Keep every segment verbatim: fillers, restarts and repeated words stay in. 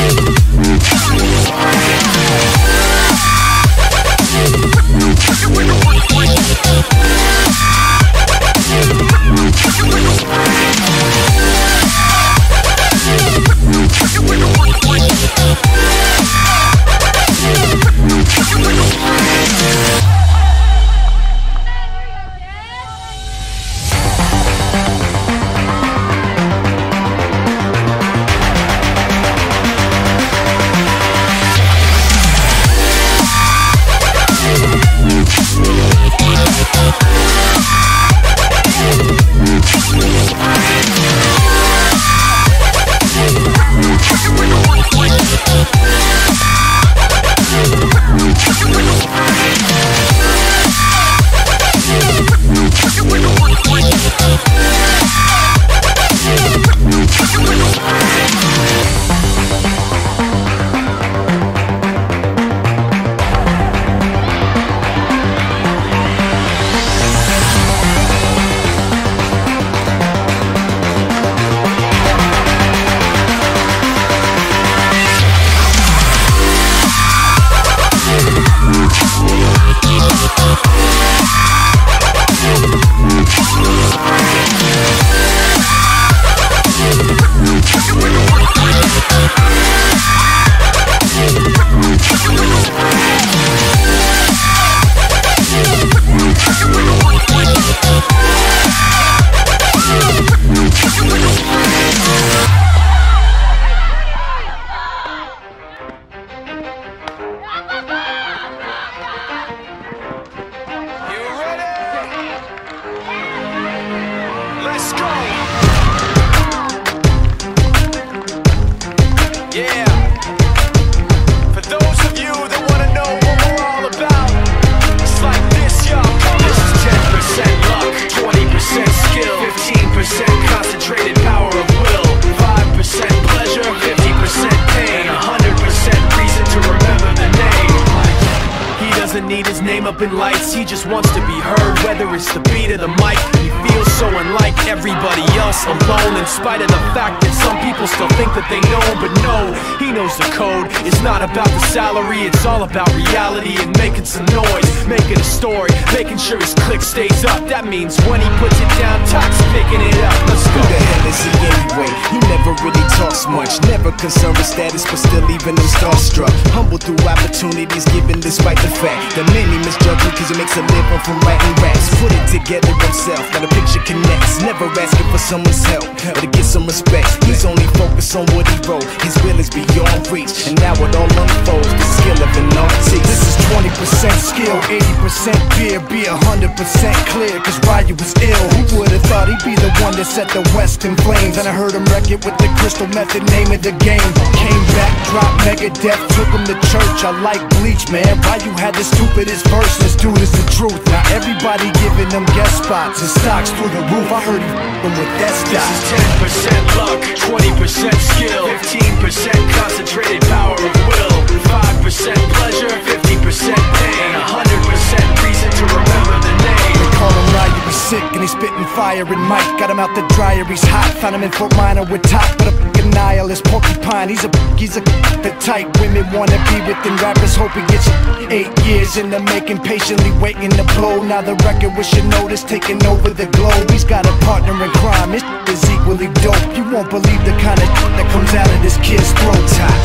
Need his name up in lights, he just wants to be heard. Whether it's the beat or the mic, he feels so unlike everybody else, alone. In spite of the fact that some people still think that they know, but no, he knows the code. It's not about the salary, it's all about reality and making some noise, making a story, making sure his click stays up. That means when he puts it down, Tox picking it up. Let's go. Who the hell is he anyway? He never really talks much, never concerned with status, but still leaving him starstruck. Humble through opportunities given despite the fact that many misjudge him cause he makes a living from writing raps. Put it together himself, got a picture connects, never asking for someone's help or to get some respect. He's only focused on what he wrote, his will is beyond reach, and now it all unfolds, the skill of an artist. This is twenty percent skill, eighty percent beer, be one hundred percent clear, cause Ryu was ill. Who would've thought he'd be the one that set the West in flames? And I heard him wreck it with the Crystal Method, name of the game. Came back, dropped Megadeth, took him to church. I like Bleach, man, Ryu had the stupidest verse, this dude is the truth. Now everybody giving them guest spots and stocks through the roof. I heard he f***ing with that stock. This is ten percent luck, twenty percent skill, fifteen percent concentrated power of will, five percent pleasure, fifty percent pain, one hundred percent reason to remember the name. They call him Ryu, he's sick and he's spitting fire. And Mike got him out the dryer, he's hot. Found him in Fort Minor with top, but a f***ing nihilist porcupine. He's a he's a the type women wanna be with, and rappers hope he gets eight years in the making, patiently waiting to blow. Now the record with your notice taking over the globe. He's got a partner in crime, his is equally dope. You won't believe the kind of that comes out of this kid's throat.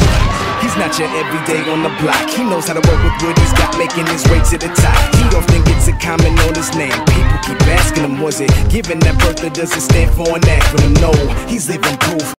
He's not your everyday on the block. He knows how to work with what he's got, making his way to the top. He often gets a comment on his name. People keep asking him, was it given that birth, or does it stand for an acronym? No, he's living proof.